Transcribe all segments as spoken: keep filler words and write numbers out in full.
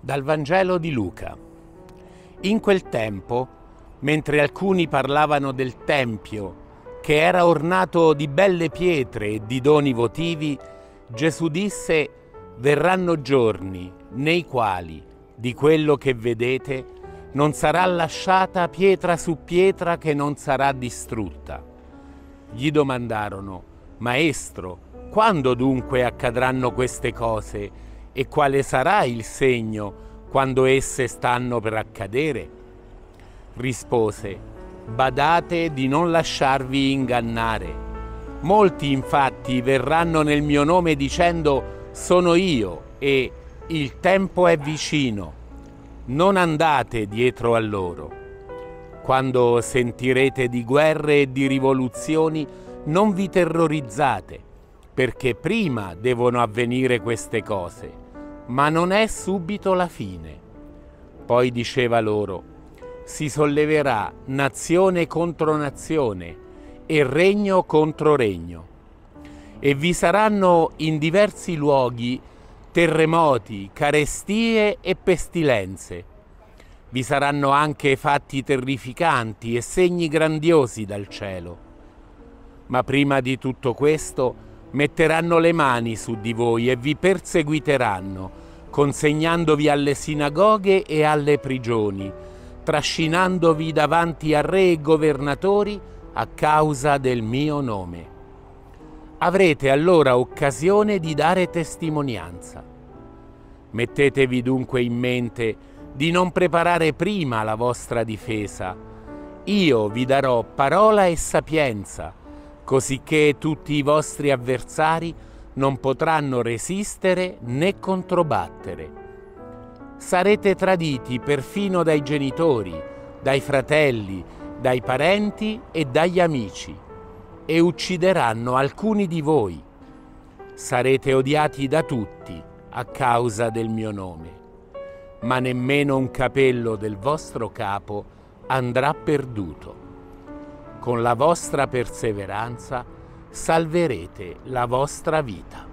Dal Vangelo di Luca. In quel tempo, mentre alcuni parlavano del Tempio, che era ornato di belle pietre e di doni votivi, Gesù disse: «Verranno giorni nei quali, di quello che vedete, non sarà lasciata pietra su pietra che non sarà distrutta». Gli domandarono: «Maestro, quando dunque accadranno queste cose? E quale sarà il segno quando esse stanno per accadere?» Rispose: «Badate di non lasciarvi ingannare. Molti infatti verranno nel mio nome dicendo: sono io, e il tempo è vicino. Non andate dietro a loro. Quando sentirete di guerre e di rivoluzioni, non vi terrorizzate, perché prima devono avvenire queste cose, ma non è subito la fine». Poi diceva loro: «Si solleverà nazione contro nazione e regno contro regno, e vi saranno in diversi luoghi terremoti, carestie e pestilenze. Vi saranno anche fatti terrificanti e segni grandiosi dal cielo. Ma prima di tutto questo metteranno le mani su di voi e vi perseguiteranno, consegnandovi alle sinagoghe e alle prigioni, trascinandovi davanti a re e governatori a causa del mio nome. Avrete allora occasione di dare testimonianza. Mettetevi dunque in mente di non preparare prima la vostra difesa. Io vi darò parola e sapienza, cosicché tutti i vostri avversari non potranno resistere né controbattere. Sarete traditi perfino dai genitori, dai fratelli, dai parenti e dagli amici, e uccideranno alcuni di voi. Sarete odiati da tutti a causa del mio nome, ma nemmeno un capello del vostro capo andrà perduto. Con la vostra perseveranza salverete la vostra vita».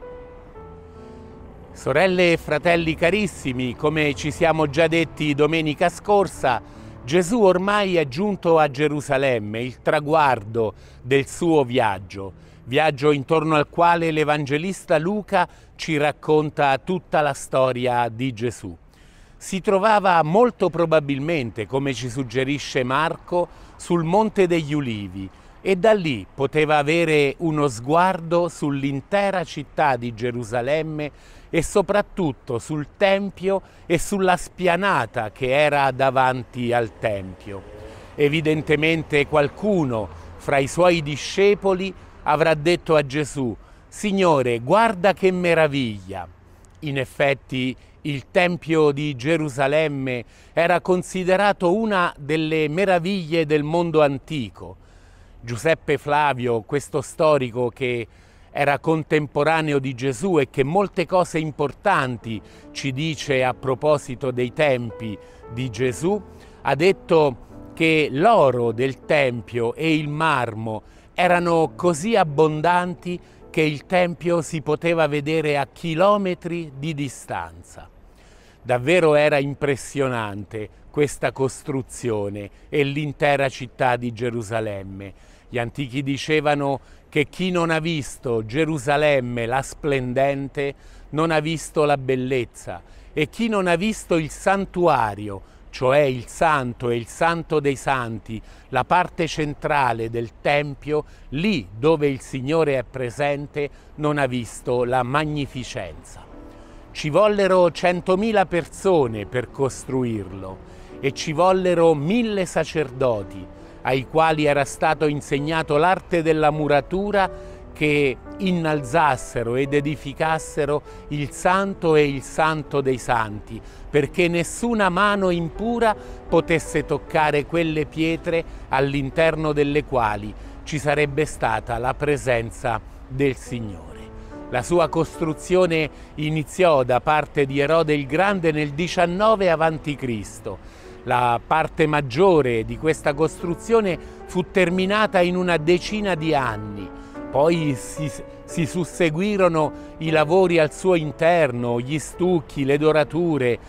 Sorelle e fratelli carissimi, come ci siamo già detti domenica scorsa, Gesù ormai è giunto a Gerusalemme, il traguardo del suo viaggio, viaggio intorno al quale l'Evangelista Luca ci racconta tutta la storia di Gesù. Si trovava molto probabilmente, come ci suggerisce Marco, sul Monte degli Ulivi, e da lì poteva avere uno sguardo sull'intera città di Gerusalemme e soprattutto sul Tempio e sulla spianata che era davanti al Tempio. Evidentemente qualcuno fra i suoi discepoli avrà detto a Gesù: «Signore, guarda che meraviglia!» In effetti il Tempio di Gerusalemme era considerato una delle meraviglie del mondo antico. Giuseppe Flavio, questo storico che era contemporaneo di Gesù e che molte cose importanti ci dice a proposito dei tempi di Gesù, ha detto che l'oro del Tempio e il marmo erano così abbondanti che il Tempio si poteva vedere a chilometri di distanza. Davvero era impressionante questa costruzione e l'intera città di Gerusalemme. Gli antichi dicevano che chi non ha visto Gerusalemme la splendente non ha visto la bellezza, e chi non ha visto il santuario, cioè il santo e il santo dei santi, la parte centrale del Tempio, lì dove il Signore è presente, non ha visto la magnificenza. Ci vollero centomila persone per costruirlo e ci vollero mille sacerdoti ai quali era stato insegnato l'arte della muratura, che innalzassero ed edificassero il santo e il santo dei santi, perché nessuna mano impura potesse toccare quelle pietre all'interno delle quali ci sarebbe stata la presenza del Signore. La sua costruzione iniziò da parte di Erode il Grande nel diciannove avanti Cristo. La parte maggiore di questa costruzione fu terminata in una decina di anni. Poi si, si susseguirono i lavori al suo interno, gli stucchi, le dorature.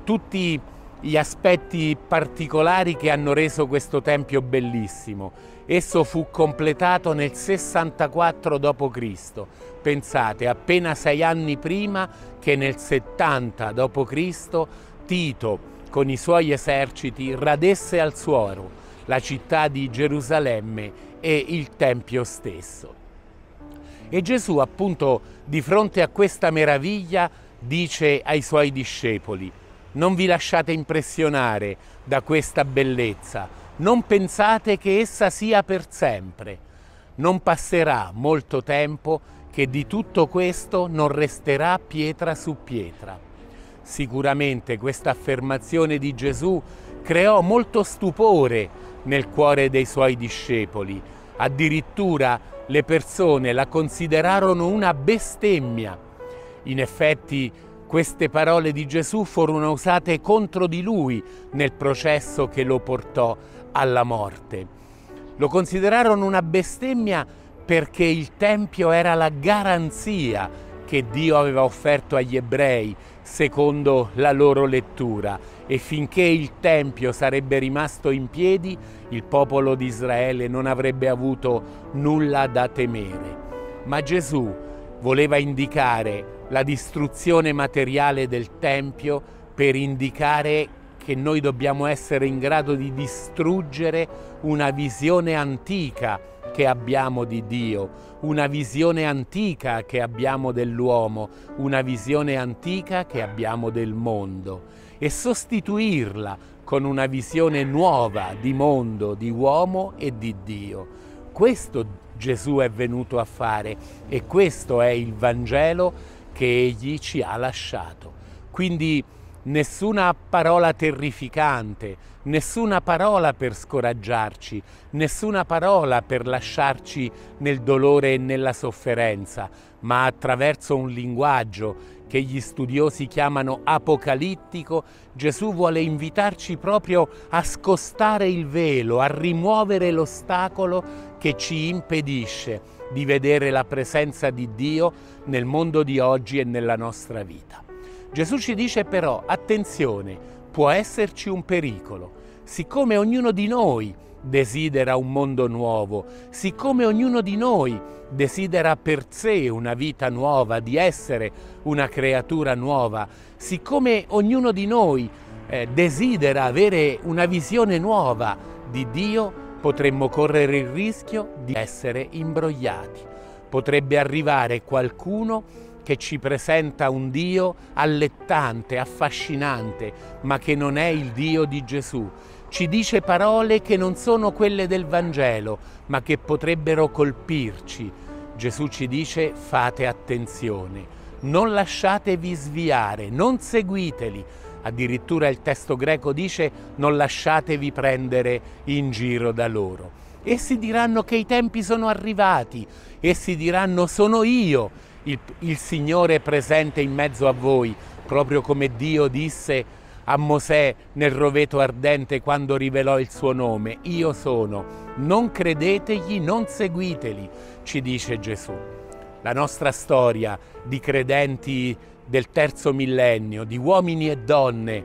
tutti gli aspetti particolari che hanno reso questo tempio bellissimo. Esso fu completato nel sessantaquattro dopo Cristo. Pensate, appena sei anni prima che nel settanta dopo Cristo Tito con i suoi eserciti radesse al suolo la città di Gerusalemme e il Tempio stesso. E Gesù, appunto, di fronte a questa meraviglia, dice ai suoi discepoli: non vi lasciate impressionare da questa bellezza, non pensate che essa sia per sempre. Non passerà molto tempo che di tutto questo non resterà pietra su pietra. Sicuramente questa affermazione di Gesù creò molto stupore nel cuore dei suoi discepoli. Addirittura le persone la considerarono una bestemmia. In effetti queste parole di Gesù furono usate contro di lui nel processo che lo portò alla morte. Lo considerarono una bestemmia perché il Tempio era la garanzia che Dio aveva offerto agli ebrei secondo la loro lettura, e finché il Tempio sarebbe rimasto in piedi, il popolo di Israele non avrebbe avuto nulla da temere. Ma Gesù voleva indicare la distruzione materiale del Tempio per indicare che noi dobbiamo essere in grado di distruggere una visione antica che abbiamo di Dio, una visione antica che abbiamo dell'uomo, una visione antica che abbiamo del mondo, e sostituirla con una visione nuova di mondo, di uomo e di Dio. Questo Gesù è venuto a fare e questo è il Vangelo che Egli ci ha lasciato. Quindi nessuna parola terrificante, nessuna parola per scoraggiarci, nessuna parola per lasciarci nel dolore e nella sofferenza, ma attraverso un linguaggio che gli studiosi chiamano apocalittico, Gesù vuole invitarci proprio a scostare il velo, a rimuovere l'ostacolo che ci impedisce di vedere la presenza di Dio nel mondo di oggi e nella nostra vita. Gesù ci dice però, attenzione, può esserci un pericolo. Siccome ognuno di noi desidera un mondo nuovo, siccome ognuno di noi desidera per sé una vita nuova, di essere una creatura nuova, siccome ognuno di noi eh, desidera avere una visione nuova di Dio, potremmo correre il rischio di essere imbrogliati. Potrebbe arrivare qualcuno che ci presenta un Dio allettante, affascinante, ma che non è il Dio di Gesù. Ci dice parole che non sono quelle del Vangelo, ma che potrebbero colpirci. Gesù ci dice: fate attenzione, non lasciatevi sviare, non seguiteli. Addirittura il testo greco dice: non lasciatevi prendere in giro da loro. Essi diranno che i tempi sono arrivati, essi diranno: sono io il, il Signore presente in mezzo a voi, proprio come Dio disse a Mosè nel roveto ardente quando rivelò il suo nome: io sono, non credetegli, non seguiteli, ci dice Gesù. La nostra storia di credenti del terzo millennio, di uomini e donne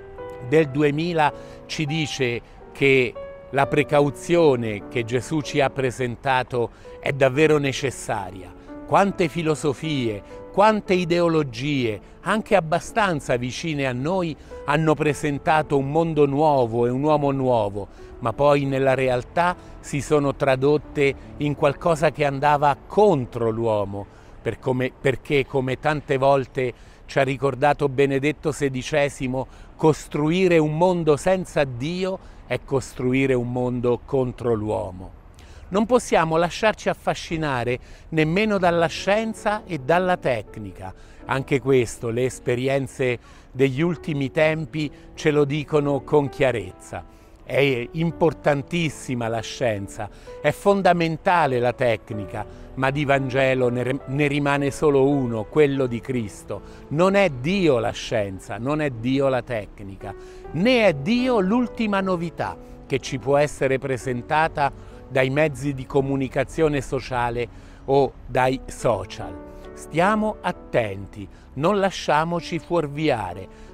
del duemila, ci dice che la precauzione che Gesù ci ha presentato è davvero necessaria. Quante filosofie, quante ideologie, anche abbastanza vicine a noi, hanno presentato un mondo nuovo e un uomo nuovo, ma poi nella realtà si sono tradotte in qualcosa che andava contro l'uomo, per come, perché, come tante volte ci ha ricordato Benedetto sedicesimo, costruire un mondo senza Dio è costruire un mondo contro l'uomo. Non possiamo lasciarci affascinare nemmeno dalla scienza e dalla tecnica. Anche questo, le esperienze degli ultimi tempi ce lo dicono con chiarezza. È importantissima la scienza, è fondamentale la tecnica, ma di Vangelo ne, ne rimane solo uno, quello di Cristo. Non è Dio la scienza, non è Dio la tecnica, né è Dio l'ultima novità che ci può essere presentata dai mezzi di comunicazione sociale o dai social. Stiamo attenti, non lasciamoci fuorviare,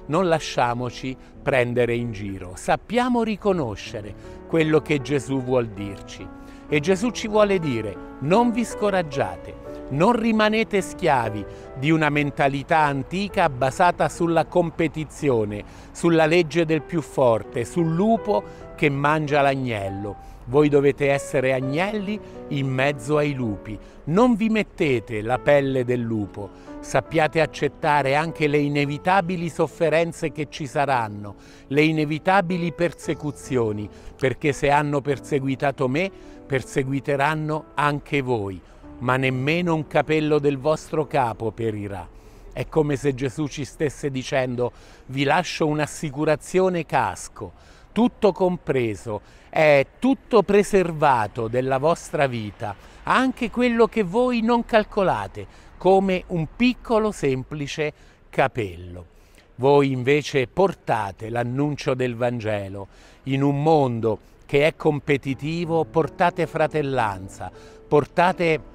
non lasciamoci prendere in giro, sappiamo riconoscere quello che Gesù vuol dirci. E Gesù ci vuole dire: non vi scoraggiate, non rimanete schiavi di una mentalità antica basata sulla competizione, sulla legge del più forte, sul lupo che mangia l'agnello. Voi dovete essere agnelli in mezzo ai lupi. Non vi mettete la pelle del lupo. Sappiate accettare anche le inevitabili sofferenze che ci saranno, le inevitabili persecuzioni, perché se hanno perseguitato me, perseguiteranno anche voi. Ma nemmeno un capello del vostro capo perirà. È come se Gesù ci stesse dicendo: vi lascio un'assicurazione casco, tutto compreso, è tutto preservato della vostra vita, anche quello che voi non calcolate, come un piccolo semplice capello. Voi invece portate l'annuncio del Vangelo in un mondo che è competitivo, portate fratellanza, portate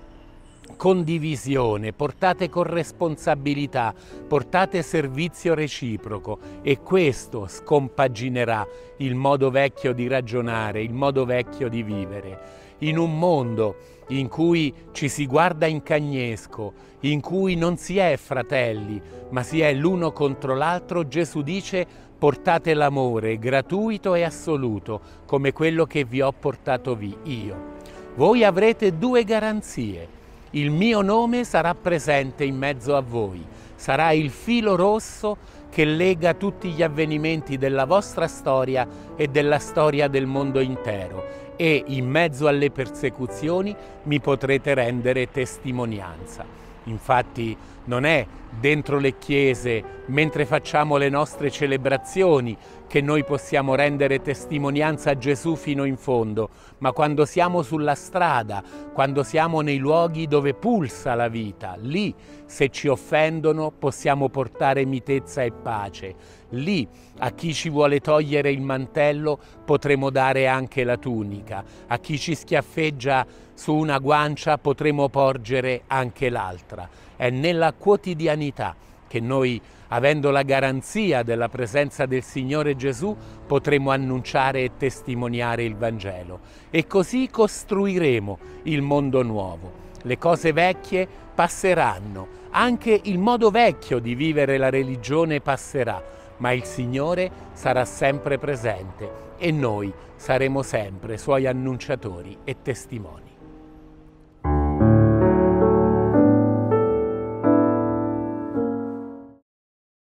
condivisione, portate corresponsabilità, portate servizio reciproco, e questo scompaginerà il modo vecchio di ragionare, il modo vecchio di vivere. In un mondo in cui ci si guarda in cagnesco, in cui non si è fratelli, ma si è l'uno contro l'altro, Gesù dice: portate l'amore gratuito e assoluto, come quello che vi ho portato io. Voi avrete due garanzie. Il mio nome sarà presente in mezzo a voi, sarà il filo rosso che lega tutti gli avvenimenti della vostra storia e della storia del mondo intero, e in mezzo alle persecuzioni mi potrete rendere testimonianza. Infatti non è dentro le chiese, mentre facciamo le nostre celebrazioni, che noi possiamo rendere testimonianza a Gesù fino in fondo, ma quando siamo sulla strada, quando siamo nei luoghi dove pulsa la vita, lì, se ci offendono, possiamo portare mitezza e pace. Lì, a chi ci vuole togliere il mantello, potremo dare anche la tunica. A chi ci schiaffeggia su una guancia, potremo porgere anche l'altra. È nella quotidianità che noi, avendo la garanzia della presenza del Signore Gesù, potremo annunciare e testimoniare il Vangelo. E così costruiremo il mondo nuovo. Le cose vecchie passeranno, anche il modo vecchio di vivere la religione passerà, ma il Signore sarà sempre presente e noi saremo sempre Suoi annunciatori e testimoni.